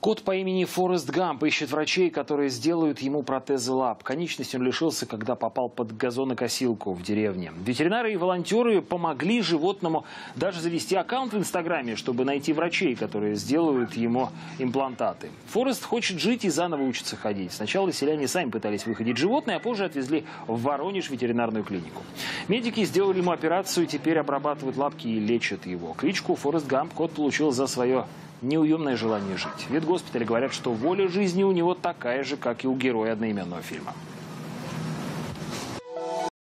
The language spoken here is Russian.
Кот по имени Форест Гамп ищет врачей, которые сделают ему протезы лап. Конечности он лишился, когда попал под газонокосилку в деревне. Ветеринары и волонтеры помогли животному даже завести аккаунт в Инстаграме, чтобы найти врачей, которые сделают ему имплантаты. Форест хочет жить и заново учиться ходить. Сначала селяне сами пытались выходить животное, а позже отвезли в Воронеж ветеринарную клинику. Медики сделали ему операцию, теперь обрабатывают лапки и лечат его. Кличку Форест Гамп кот получил за свое неуемное желание жить. В ветгоспитале говорят, что воля жизни у него такая же, как и у героя одноименного фильма.